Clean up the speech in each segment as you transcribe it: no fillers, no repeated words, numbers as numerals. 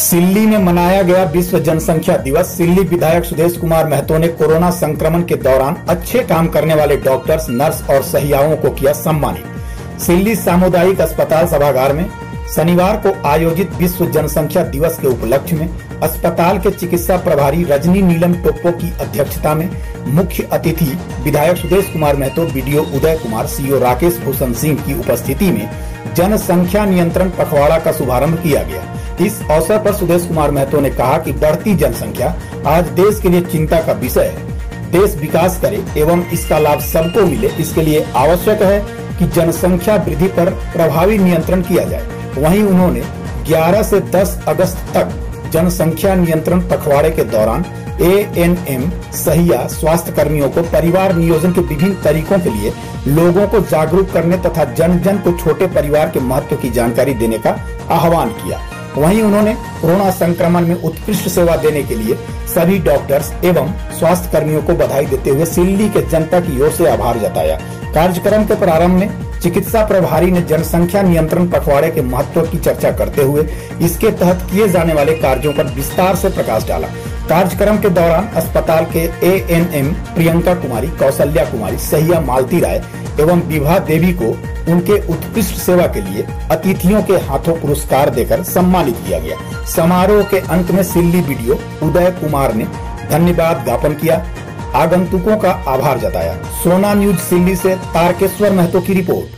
सिल्ली में मनाया गया विश्व जनसंख्या दिवस। सिल्ली विधायक सुदेश कुमार महतो ने कोरोना संक्रमण के दौरान अच्छे काम करने वाले डॉक्टर्स, नर्स और सहियाओं को किया सम्मानित। सिल्ली सामुदायिक अस्पताल सभागार में शनिवार को आयोजित विश्व जनसंख्या दिवस के उपलक्ष्य में अस्पताल के चिकित्सा प्रभारी रजनी नीलम टोप्पो की अध्यक्षता में मुख्य अतिथि विधायक सुदेश कुमार महतो, बीडीओ उदय कुमार, सीओ राकेश भूषण सिंह की उपस्थिति में जनसंख्या नियंत्रण पखवाड़ा का शुभारंभ किया गया। इस अवसर पर सुदेश कुमार महतो ने कहा कि बढ़ती जनसंख्या आज देश के लिए चिंता का विषय है। देश विकास करे एवं इसका लाभ सबको मिले, इसके लिए आवश्यक है कि जनसंख्या वृद्धि पर प्रभावी नियंत्रण किया जाए। वहीं उन्होंने 11 से 10 अगस्त तक जनसंख्या नियंत्रण पखवाड़े के दौरान ANM सहिया स्वास्थ्य कर्मियों को परिवार नियोजन के विभिन्न तरीकों के लिए लोगों को जागरूक करने तथा जन जन को छोटे परिवार के महत्व की जानकारी देने का आह्वान किया। वहीं उन्होंने कोरोना संक्रमण में उत्कृष्ट सेवा देने के लिए सभी डॉक्टर्स एवं स्वास्थ्य कर्मियों को बधाई देते हुए सिल्ली के जनता की ओर से आभार जताया। कार्यक्रम के प्रारंभ में चिकित्सा प्रभारी ने जनसंख्या नियंत्रण पखवाड़े के महत्व की चर्चा करते हुए इसके तहत किए जाने वाले कार्यों पर विस्तार से प्रकाश डाला। कार्यक्रम के दौरान अस्पताल के ANM प्रियंका कुमारी, कौशल्या कुमारी, सहिया मालती राय एवं विभा देवी को उनके उत्कृष्ट सेवा के लिए अतिथियों के हाथों पुरस्कार देकर सम्मानित किया गया। समारोह के अंत में सिल्ली बीडीओ उदय कुमार ने धन्यवाद ज्ञापन किया, आगंतुकों का आभार जताया। सोना न्यूज सिल्ली से तारकेश्वर महतो की रिपोर्ट।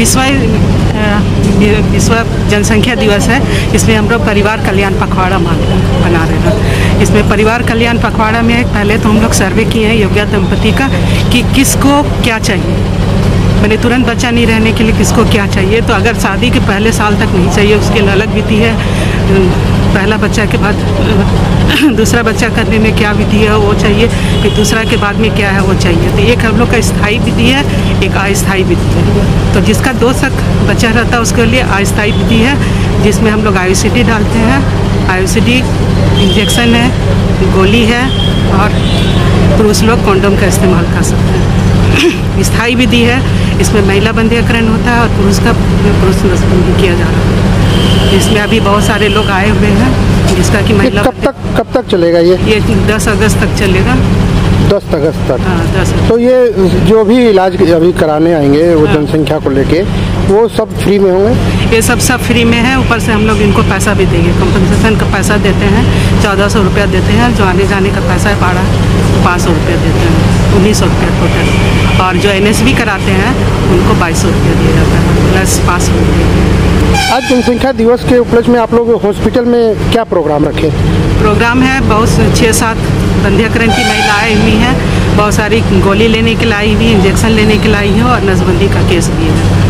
विश्व जनसंख्या दिवस है, इसमें हम लोग परिवार कल्याण पखवाड़ा बना रहे हैं। इसमें परिवार कल्याण पखवाड़ा में पहले तो हम लोग सर्वे किए हैं योग्य दंपति का कि किसको क्या चाहिए, मैंने तुरंत बच्चा नहीं रहने के लिए किसको क्या चाहिए। तो अगर शादी के पहले साल तक नहीं चाहिए उसके लिए अलग विधि है, पहला बच्चा के बाद दूसरा बच्चा करने में क्या विधि है वो चाहिए, फिर दूसरा के बाद में क्या है वो चाहिए। तो एक हम लोग का स्थायी विधि है, एक अस्थायी विधि है। तो जिसका 2 तक बच्चा रहता है उसके लिए अस्थायी विधि है, जिसमें हम लोग IUCD डालते हैं। IUCD इंजेक्शन है, गोली है और पुरुष लोग कॉन्डोम का इस्तेमाल कर सकते हैं। स्थायी विधि है, इसमें महिला बंध्यकरण होता है और पुरुष नसबंदी किया जा रहा है। इसमें अभी बहुत सारे लोग आए हुए हैं जिसका कि महिला कब तक चलेगा ये 10 अगस्त तक चलेगा। 10 अगस्त तक। हाँ, 10 तो ये जो भी इलाज अभी कराने आएंगे वो जनसंख्या को लेके वो सब फ्री में होंगे? ये सब फ्री में है। ऊपर से हम लोग इनको पैसा भी देंगे, कंपनसेशन का पैसा देते हैं, 1400 रुपया देते हैं। जो आने जाने का पैसा है भाड़ा 500 रुपया देते हैं, 1900 रुपया टोटल। और जो NSB कराते हैं उनको 2200 रुपया दिया जाता है प्लस 500 रुपया। आज जनसंख्या दिवस के उपलक्ष्य में आप लोग हॉस्पिटल में क्या प्रोग्राम रखे? प्रोग्राम है बहुत 6-7 बंध्यकरण की महिलाएं हुई हैं, बहुत सारी गोली लेने के लिए आई हुई, इंजेक्शन लेने के लिए आई हैं और नसबंदी का केस भी है।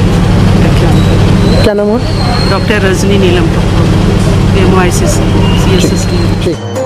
क्या नाम है? Doctor Rajni Neelam Toppo, MOICC CSS। ठीक।